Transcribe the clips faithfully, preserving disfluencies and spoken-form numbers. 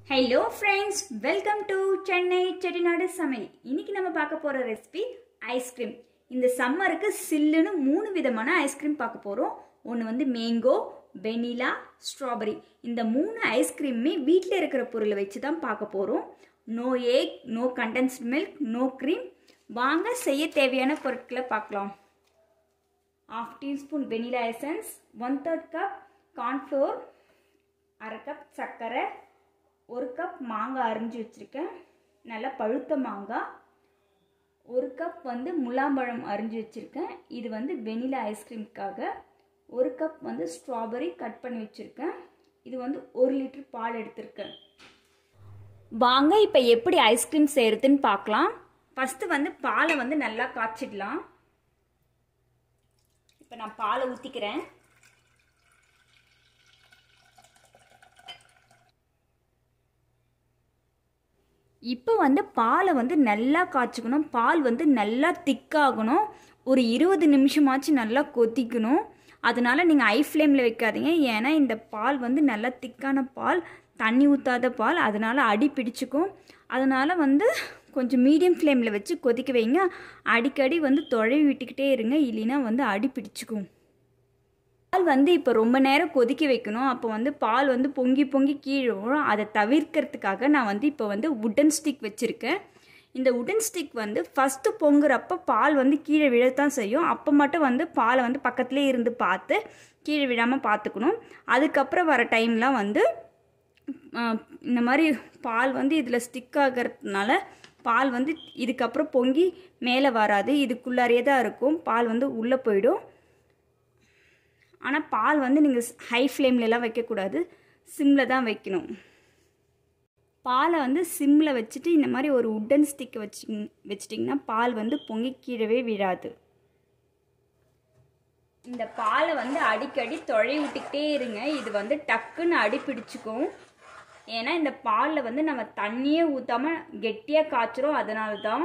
Hello friends, welcome to Chennai Chettinadu Samayil. இன்னைக்கு நம்ம பார்க்க போற ரெசிபி ஐஸ்கிரீம். இந்த சம்மருக்கு சில்லுன்னு மூணு விதமான ஐஸ்கிரீம் பார்க்க போறோம். ஒன்னு வந்து மேங்கோ, வெனிலா, ஸ்ட்ராபெரி. இந்த மூணு ஐஸ்கிரீமே வீட்ல இருக்கிற பொருளை வச்சு தான் பார்க்க போறோம். No egg, no condensed milk, no cream. வாங்க செய்ய தேவையான பொருட்களை பார்க்கலாம். half teaspoon vanilla essence, one third cup corn flour, அரை கப் சர்க்கரை, ஒரு கப் மாங்காய் அரிஞ்சு வச்சுருக்கேன், நல்லா பழுத்த மாங்காய், ஒரு கப் வந்து முலாம்பழம் அரிஞ்சு வச்சுருக்கேன், இது வந்து வெனிலா ஐஸ்கிரீமுக்காக, ஒரு கப் வந்து ஸ்ட்ராபெரி கட் பண்ணி வச்சுருக்கேன், இது வந்து ஒரு லிட்டர் பால் எடுத்திருக்கேன். வாங்க இப்போ எப்படி ஐஸ்கிரீம் செய்கிறதுன்னு பார்க்கலாம். ஃபஸ்ட்டு வந்து பாலை வந்து நல்லா காய்ச்சிடலாம். இப்போ நான் பாலை ஊற்றிக்கிறேன். இப்போ வந்து பாலை வந்து நல்லா காய்ச்சிக்கணும். பால் வந்து நல்லா திக்காகணும். ஒரு இருபது நிமிஷமாச்சு நல்லா கொதிக்கணும். அதனால நீங்கள் ஐ ஃப்ளேமில் வைக்காதீங்க. ஏன்னா இந்த பால் வந்து நல்லா திக்கான பால், தண்ணி ஊற்றாத பால், அதனால் அடி பிடிச்சிக்கும். அதனால் வந்து கொஞ்சம் மீடியம் ஃப்ளேமில் வச்சு கொதிக்க வைங்க. அடிக்கடி வந்து தொலைவி விட்டுக்கிட்டே இருங்க, இல்லைன்னா வந்து அடி பிடிச்சிக்கும். பால் வந்து இப்போ ரொம்ப நேரம் கொதிக்க வைக்கணும். அப்போ வந்து பால் வந்து பொங்கி பொங்கி கீழே விழும். அதை தவிர்க்கிறதுக்காக நான் வந்து இப்போ வந்து உட்டன் ஸ்டிக் வச்சுருக்கேன். இந்த உட்டன் ஸ்டிக் வந்து ஃபஸ்ட்டு பொங்குறப்போ பால் வந்து கீழே விழத்தான் செய்யும். அப்போ மட்டும் வந்து பாலை வந்து பக்கத்துலேயே இருந்து பார்த்து கீழே விழாமல் பார்த்துக்கணும். அதுக்கப்புறம் வர டைம்லாம் வந்து இந்த மாதிரி பால் வந்து இதில் ஸ்டிக் ஆகிறதுனால பால் வந்து இதுக்கப்புறம் பொங்கி மேலே வராது, இதுக்குள்ளாரையே தான் இருக்கும். பால் வந்து உள்ளே போயிடும். ஆனால் பால் வந்து நீங்கள் ஹை ஃப்ளேம்லலாம் வைக்கக்கூடாது, சிம்மில் தான் வைக்கணும். பாலை வந்து சிம்மில் வச்சுட்டு இந்த மாதிரி ஒரு உட்டன் ஸ்டிக்கை வச்சு வச்சிட்டிங்கன்னா பால் வந்து பொங்கி கீழவே விழாது. இந்த பாலை வந்து அடிக்கடி தொலை விட்டுக்கிட்டே இருங்க. இது வந்து டக்குன்னு அடி பிடிச்சிக்கும். ஏன்னா இந்த பாலில் வந்து நம்ம தண்ணியே ஊற்றாமல் கெட்டியாக காய்ச்சிரும், அதனால தான்.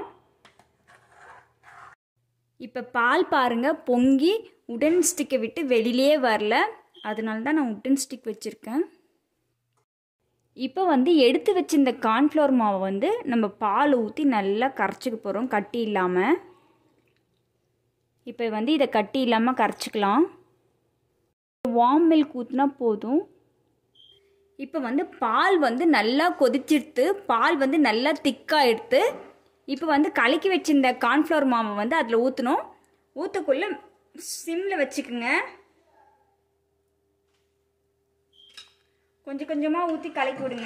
இப்போ பால் பாருங்கள் பொங்கி உடன் ஸ்டிக்கை விட்டு வெளியிலே வரல, அதனால தான் நான் உடன் ஸ்டிக் வச்சுருக்கேன். இப்போ வந்து எடுத்து வச்ச இந்த கார்ன்ஃப்ளவர் மாவை வந்து நம்ம பால் ஊற்றி நல்லா கரைச்சிக்க போகிறோம், கட்டி இல்லாமல். இப்போ வந்து இதை கட்டி இல்லாமல் கரைச்சிக்கலாம். வார்ம் மில்க் ஊற்றினா போதும். இப்போ வந்து பால் வந்து நல்லா கொதிச்சிடுத்து, பால் வந்து நல்லா திக்காக எடுத்து இப்போ வந்து கலக்கி வச்சிருந்த கார்ன்ஃப்ளவர் மாவை வந்து அதில் ஊற்றணும். ஊற்றக்குள்ளே சிம்மில் வச்சுக்குங்க. கொஞ்சம் கொஞ்சமாக ஊற்றி கலக்கி விடுங்க.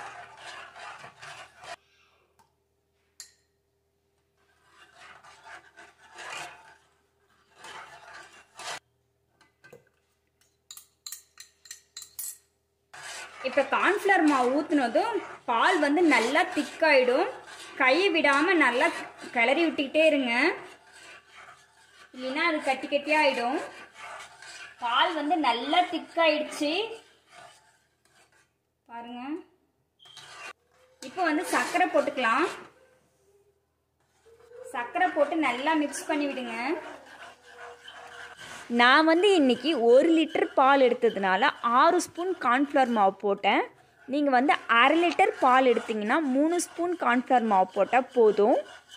இப்போ கார்ன்ஃப்ளவர் மாவு ஊற்றுனதும் பால் வந்து நல்லா திக்காயிடும். கையை விடாமல் நல்லா கிளறி விட்டுக்கிட்டே இருங்க, இல்லைன்னா அது கட்டி கட்டியாக ஆகிடும். பால் வந்து நல்லா திக்காயிடுச்சு பாருங்க. இப்போ வந்து சர்க்கரை போட்டுக்கலாம். சர்க்கரை போட்டு நல்லா மிக்ஸ் பண்ணி விடுங்க. நான் வந்து இன்றைக்கி ஒரு லிட்டர் பால் எடுத்ததுனால ஆறு ஸ்பூன் கார்ன்ஃப்ளவர் மாவு போட்டேன். நீங்கள் வந்து அரை லிட்டர் பால் எடுத்திங்கன்னா மூணு ஸ்பூன் கார்ன்ஃப்ளவர் மாவு போட்டால் போதும்.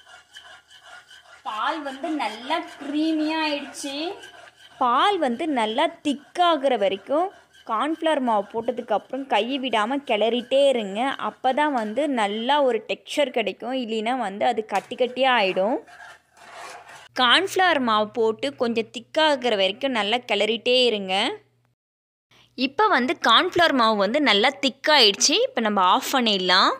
பால் வந்து நல்லா க்ரீமியாக ஆயிடுச்சு. பால் வந்து நல்லா திக்காகிற வரைக்கும் கார்ன்ஃப்ளவர் மாவு போட்டதுக்கப்புறம் கையை விடாமல் கிளறிட்டே இருங்க. அப்போ தான் வந்து நல்லா ஒரு டெக்ஸ்சர் கிடைக்கும், இல்லைன்னா வந்து அது கட்டி கட்டியாக ஆகிடும். கார்ன்ஃப்ளவர் மாவு போட்டு கொஞ்சம் திக்காகிற வரைக்கும் நல்லா கிளறிட்டே இருங்க. இப்போ வந்து கார்ன்ஃப்ளவர் மாவு வந்து நல்லா திக்காயிடுச்சு. இப்போ நம்ம ஆஃப் பண்ணிடலாம்.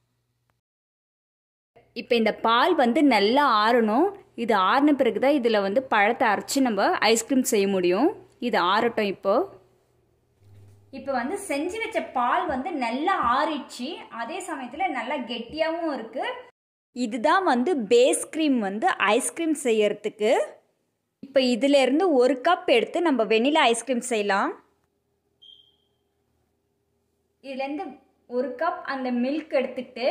இப்போ இந்த பால் வந்து நல்லா ஆறணும். இது ஆறின பிறகு தான் இதில் வந்து பழத்தை அரைச்சி நம்ம ஐஸ்கிரீம் செய்ய முடியும். இது ஆறட்டும். இப்போ இப்போ வந்து செஞ்சு வச்ச பால் வந்து நல்லா ஆறிடுச்சு. அதே சமயத்தில் நல்லா கெட்டியாகவும் இருக்குது. இதுதான் வந்து பேஸ் க்ரீம் வந்து ஐஸ்கிரீம் செய்யறதுக்கு. இப்போ இதிலேருந்து ஒரு கப் எடுத்து நம்ம வெனிலா ஐஸ்கிரீம் செய்யலாம். இதுலேருந்து ஒரு கப் அந்த மில்க் எடுத்துக்கிட்டு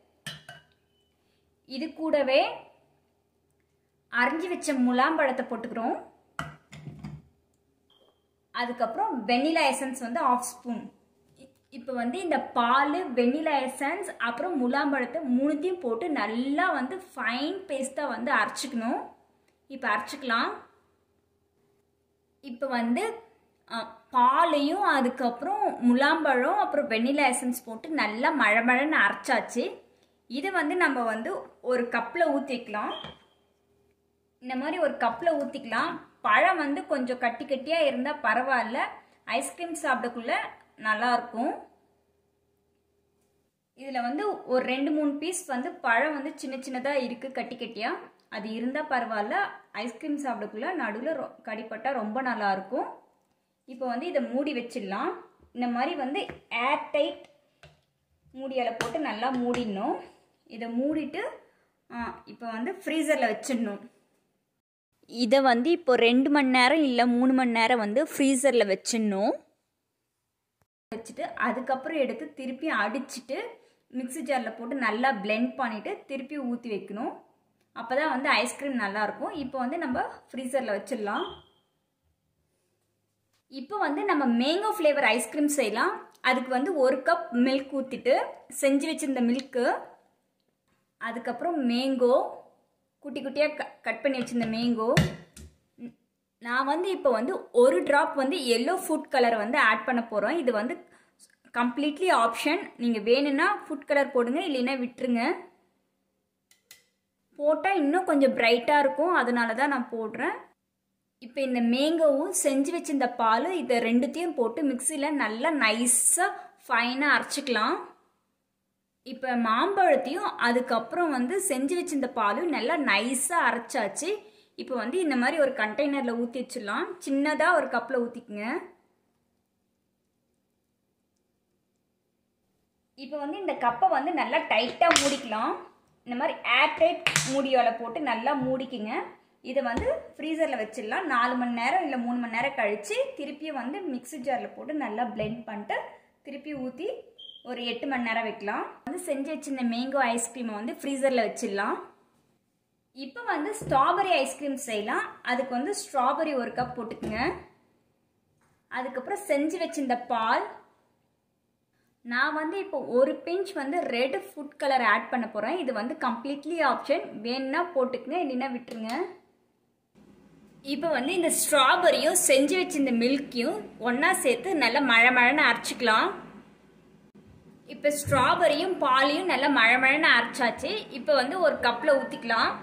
இது கூடவே அரைஞ்சி வச்ச முலாம்பழத்தை போட்டுக்கிறோம். அதுக்கப்புறம் வெனிலா எசன்ஸ் வந்து ஆஃப் ஸ்பூன். இப்போ வந்து இந்த பால், வெண்ணிலா எசன்ஸ், அப்புறம் முலாம்பழத்தை மூணுத்தையும் போட்டு நல்லா வந்து ஃபைன் பேஸ்ட்டாக வந்து அரைச்சிக்கணும். இப்போ அரைச்சிக்கலாம். இப்போ வந்து பாலையும் அதுக்கப்புறம் முலாம்பழம் அப்புறம் வெண்ணிலா எசன்ஸ் போட்டு நல்லா மழை மழைன்னு அரைச்சாச்சு. இதை வந்து நம்ம வந்து ஒரு கப்பில் ஊற்றிக்கலாம். இந்த மாதிரி ஒரு கப்பில் ஊற்றிக்கலாம். பழம் வந்து கொஞ்சம் கட்டி கட்டியாக இருந்தால் பரவாயில்ல, ஐஸ்கிரீம் சாப்பிடக்குள்ள நல்லாயிருக்கும். இதில் வந்து ஒரு ரெண்டு மூணு பீஸ் வந்து பழம் வந்து சின்ன சின்னதாக இருக்குது கட்டி கட்டியாக, அது இருந்தால் பரவாயில்ல, ஐஸ்கிரீம் சாப்பிடக்குள்ள நடுவில் கடிப்பட்டால் ரொம்ப நல்லாயிருக்கும். இப்போ வந்து இதை மூடி வச்சிடலாம். இந்த மாதிரி வந்து ஏர் டைட் மூடியால் போட்டு நல்லா மூடிடணும். இதை மூடிட்டு இப்போ வந்து ஃப்ரீசரில் வச்சிடணும். இதை வந்து இப்போ ரெண்டு மணி நேரம் இல்லை மூணு மணி நேரம் வந்து ஃப்ரீசரில் வச்சிடணும். வச்சுட்டு அதுக்கப்புறம் எடுத்து திருப்பி அடிச்சுட்டு மிக்ஸி ஜாரில் போட்டு நல்லா பிளெண்ட் பண்ணிவிட்டு திருப்பி ஊற்றி வைக்கணும். அப்போ தான் வந்து ஐஸ்கிரீம் நல்லாயிருக்கும். இப்போ வந்து நம்ம ஃப்ரீசரில் வச்சிடலாம். இப்போ வந்து நம்ம மேங்கோ ஃப்ளேவர் ஐஸ்கிரீம் செய்யலாம். அதுக்கு வந்து ஒரு கப் மில்க் ஊற்றிட்டு செஞ்சு வச்சுருந்த மில்க்கு, அதுக்கப்புறம் மேங்கோ குட்டி குட்டியாக க கட் பண்ணி வச்சுருந்த மேங்கோ, நான் வந்து இப்போ வந்து ஒரு ட்ராப் வந்து எல்லோ ஃபுட் கலரை வந்து ஆட் பண்ண போகிறோம். இது வந்து கம்ப்ளீட்லி ஆப்ஷன். நீங்கள் வேணும்னா ஃபுட் கலர் போடுங்க, இல்லைன்னா விட்டுருங்க. போட்டால் இன்னும் கொஞ்சம் பிரைட்டாக இருக்கும், அதனால தான் நான் போடுறேன். இப்போ இந்த மேங்கோவும் செஞ்சு வச்சிருந்த பால் இதை ரெண்டுத்தையும் போட்டு மிக்சியில் நல்லா நைஸாக ஃபைனாக அரைச்சிக்கலாம். இப்போ மாம்பழத்தையும் அதுக்கப்புறம் வந்து செஞ்சு வச்சிருந்த பாலும் நல்லா நைஸாக அரைச்சாச்சு. இப்போ வந்து இந்த மாதிரி ஒரு கண்டெய்னரில் ஊற்றி வச்சிடலாம். சின்னதாக ஒரு கப்பில் ஊற்றிக்குங்க. இப்போ வந்து இந்த கப்பை வந்து நல்லா டைட்டாக மூடிக்கலாம். இந்த மாதிரி ஏர் டைட் மூடியால் போட்டு நல்லா மூடிக்குங்க. இதை வந்து ஃப்ரீசரில் வச்சிடலாம். நாலு மணி நேரம் இல்லை மூணு மணி நேரம் கழித்து திருப்பியும் வந்து மிக்ஸி ஜாரில் போட்டு நல்லா பிளெண்ட் பண்ணிட்டு திருப்பி ஊற்றி ஒரு எட்டு மணி நேரம் வைக்கலாம். வந்து செஞ்சு வச்சிருந்த மேங்கோ ஐஸ்கிரீமை வந்து ஃப்ரீசரில் வச்சிடலாம். இப்போ வந்து ஸ்ட்ராபெரி ஐஸ்கிரீம் செய்யலாம். அதுக்கு வந்து ஸ்ட்ராபெரி ஒரு கப் போட்டுக்குங்க. அதுக்கப்புறம் செஞ்சு வச்சிருந்த பால், நான் வந்து இப்போ ஒரு பிஞ்ச் வந்து ரெட் ஃபுட் கலர் ஆட் பண்ண போகிறேன். இது வந்து கம்ப்ளீட்லி ஆப்ஷன், வேணுன்னா போட்டுக்குங்க, இல்லைன்னா விட்டுருங்க. இப்போ வந்து இந்த ஸ்ட்ராபெரியும் செஞ்சு வச்சிருந்த மில்க்கையும் ஒன்றா சேர்த்து நல்லா மழை மழைன்னு அரைச்சிக்கலாம். இப்போ ஸ்ட்ராபெரியும் பாலையும் நல்லா மழை மழைன்னு அரைச்சாச்சு. இப்போ வந்து ஒரு கப்பில் ஊற்றிக்கலாம்.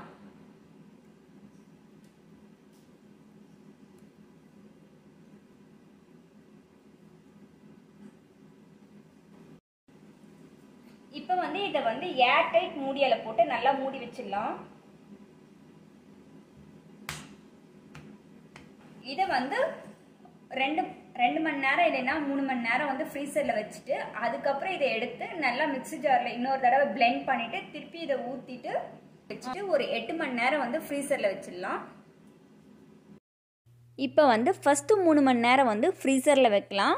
இப்போ வந்து இதை வந்து ஏர் டைட் மூடியால் போட்டு நல்லா மூடி வச்சிடலாம். இதை வந்து ரெண்டு ரெண்டு மணி நேரம் இல்லைன்னா மூணு மணி நேரம் வந்து ஃப்ரீசரில் வச்சுட்டு அதுக்கப்புறம் இதை எடுத்து நல்லா மிக்ஸி ஜாரில் இன்னொரு தடவை பிளெண்ட் பண்ணிவிட்டு திருப்பி இதை ஊற்றிட்டு வச்சுட்டு ஒரு எட்டு மணி நேரம் வந்து ஃப்ரீசரில் வச்சிடலாம். இப்போ வந்து ஃபஸ்ட்டு மூணு மணி நேரம் வந்து ஃப்ரீசரில் வைக்கலாம்.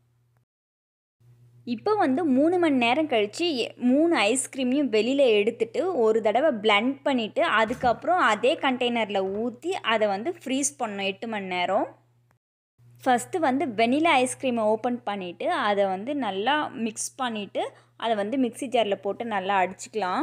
இப்போ வந்து மூணு மணி நேரம் கழித்து மூணு ஐஸ்கிரீமையும் வெளியில் எடுத்துட்டு ஒரு தடவை பிளெண்ட் பண்ணிவிட்டு அதுக்கப்புறம் அதே கண்டெய்னரில் ஊற்றி அதை வந்து ஃப்ரீஸ் பண்ணணும் எட்டு மணி நேரம். ஃபஸ்ட்டு வந்து வெனிலா ஐஸ்கிரீமை ஓப்பன் பண்ணிவிட்டு அதை வந்து நல்லா மிக்ஸ் பண்ணிவிட்டு அதை வந்து மிக்ஸி ஜாரில் போட்டு நல்லா அடிச்சுக்கலாம்.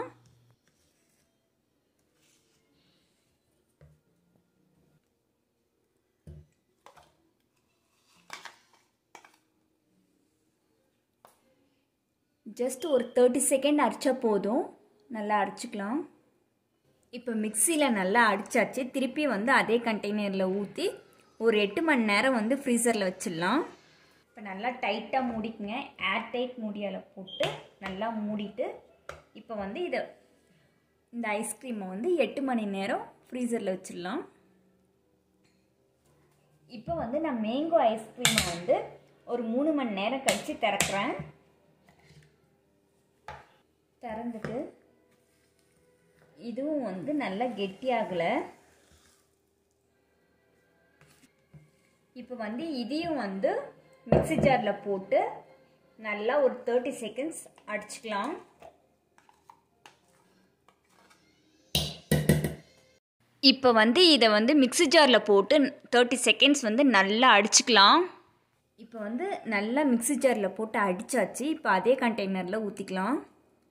ஜஸ்ட் ஒரு தேர்ட்டி செகண்ட் அடித்தா போதும், நல்லா அடிச்சுக்கலாம். இப்போ மிக்சியில் நல்லா அடித்தாச்சு. திருப்பி வந்து அதே கண்டெய்னரில் ஊற்றி ஒரு எட்டு மணி நேரம் வந்து ஃப்ரீசரில் வச்சிடலாம். இப்போ நல்லா டைட்டாக மூடிக்குங்க. ஏர் டைட் மூடியால் போட்டு நல்லா மூடிட்டு இப்போ வந்து இதை இந்த ஐஸ்கிரீமை வந்து எட்டு மணி நேரம் ஃப்ரீசரில் வச்சிடலாம். இப்போ வந்து நான் மேங்கோ ஐஸ்கிரீமை வந்து ஒரு மூணு மணி நேரம் கழித்து திறக்கிறேன். திறந்துட்டு இதுவும் வந்து நல்லா கெட்டியாகலை. இப்போ வந்து இதையும் வந்து மிக்ஸி ஜாரில் போட்டு நல்லா ஒரு தேர்ட்டி செகண்ட்ஸ் அடிச்சுக்கலாம். இப்போ வந்து இதை வந்து மிக்ஸி ஜாரில் போட்டு தேர்ட்டி செகண்ட்ஸ் வந்து நல்லா அடிச்சுக்கலாம். இப்போ வந்து நல்லா மிக்ஸி ஜாரில் போட்டு அடித்தாச்சு. இப்போ அதே கண்டெய்னரில் ஊற்றிக்கலாம்.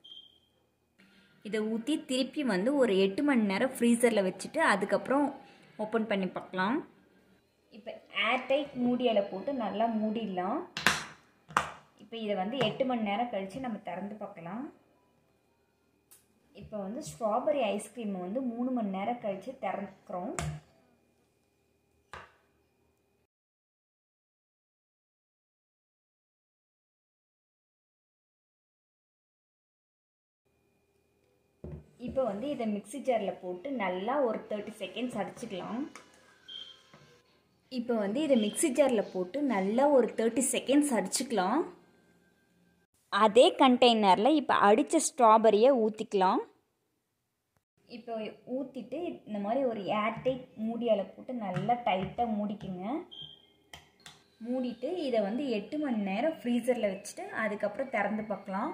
இதை ஊற்றி திருப்பி வந்து ஒரு எட்டு மணி நேரம் ஃப்ரீசரில் வச்சுட்டு அதுக்கப்புறம் ஓப்பன் பண்ணி பார்க்கலாம். இப்போ ஏர்டைட் மூடியில் போட்டு நல்லா மூடிடலாம். இப்போ இதை வந்து எட்டு மணி நேரம் கழித்து நம்ம திறந்து பார்க்கலாம். இப்போ வந்து ஸ்ட்ராபெரி ஐஸ்கிரீமை வந்து மூணு மணி நேரம் கழித்து திறக்கிறோம். இப்போ வந்து இதை மிக்ஸி ஜாரில் போட்டு நல்லா ஒரு தேர்ட்டி செகண்ட்ஸ் அடிச்சுக்கலாம். இப்போ வந்து இதை மிக்ஸி ஜாரில் போட்டு நல்லா ஒரு தேர்ட்டி செகண்ட்ஸ் அடிச்சுக்கலாம். அதே கண்டெய்னரில் இப்போ அடித்த ஸ்ட்ராபெரியை ஊற்றிக்கலாம். இப்போ ஊற்றிட்டு இந்த மாதிரி ஒரு ஏர்டைட் மூடியால் போட்டு நல்லா டைட்டாக மூடிக்குங்க. மூடிட்டு இதை வந்து எட்டு மணி நேரம் ஃப்ரீசரில் வச்சுட்டு அதுக்கப்புறம் திறந்து பார்க்கலாம்.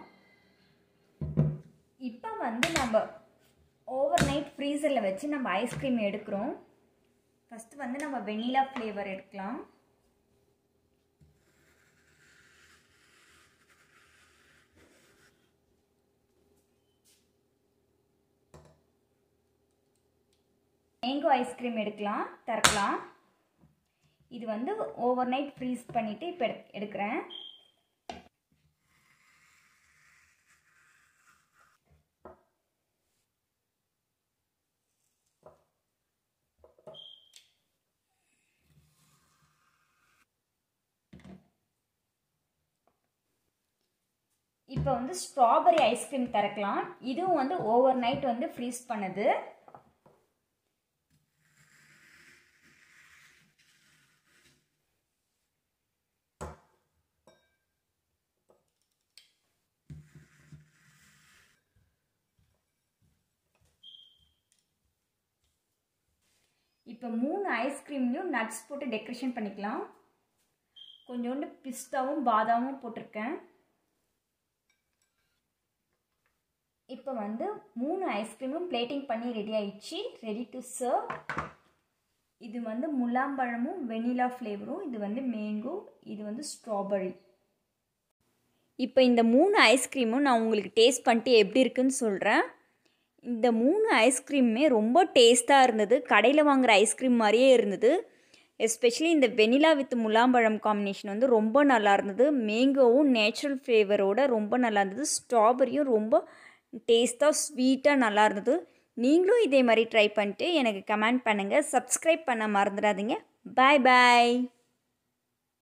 இப்போ வந்து நம்ம ஓவர் நைட் ஃப்ரீசரில் வச்சு நம்ம ஐஸ்கிரீம் எடுக்கிறோம். ஃபஸ்ட்டு வந்து நம்ம வெனிலா ஃப்ளேவர் எடுக்கலாம். மேங்கோ ஐஸ்கிரீம் எடுக்கலாம், திறக்கலாம். இது வந்து ஓவர் நைட் ஃப்ரீஸ் பண்ணிவிட்டு இப்போ எடு எடுக்கிறேன். இப்போ வந்து ஸ்ட்ராபெரி ஐஸ்கிரீம் திறக்கலாம். இதுவும் வந்து ஓவர் நைட் வந்து ஃப்ரீஸ் பண்ணுது. இப்போ மூணு ஐஸ்கிரீம்லையும் நட்ஸ் போட்டு டெக்கரேஷன் பண்ணிக்கலாம். கொஞ்சோண்டு பிஸ்தாவும் பாதாமும் போட்டிருக்கேன். இப்போ வந்து மூணு ஐஸ்கிரீமும் பிளேட்டிங் பண்ணி ரெடி ஆயிடுச்சு. Ready to serve. இது வந்து முலாம்பழமும் வெனிலா ஃப்ளேவரும், இது வந்து மேங்கோ, இது வந்து ஸ்ட்ராபெரி. இப்போ இந்த மூணு ஐஸ்கிரீமும் நான் உங்களுக்கு டேஸ்ட் பண்ணிட்டு எப்படி இருக்குன்னு சொல்கிறேன். இந்த மூணு ஐஸ்கிரீமுமே ரொம்ப டேஸ்ட்டாக இருந்தது. கடையில் வாங்குகிற ஐஸ்கிரீம் மாதிரியே இருந்தது. எஸ்பெஷலி இந்த வெனிலா வித் முலாம்பழம் காம்பினேஷன் வந்து ரொம்ப நல்லா இருந்தது. மேங்கோவும் நேச்சுரல் ஃப்ளேவரோட ரொம்ப நல்லா இருந்தது. ஸ்ட்ராபெரியும் ரொம்ப டேஸ்ட்டாக ஸ்வீட்டாக நல்லா இருந்தது. நீங்களும் இதே மாதிரி ட்ரை பண்ணிட்டு எனக்கு கமெண்ட் பண்ணுங்கள். சப்ஸ்கிரைப் பண்ண மறந்துடாதீங்க. பாய் பாய்.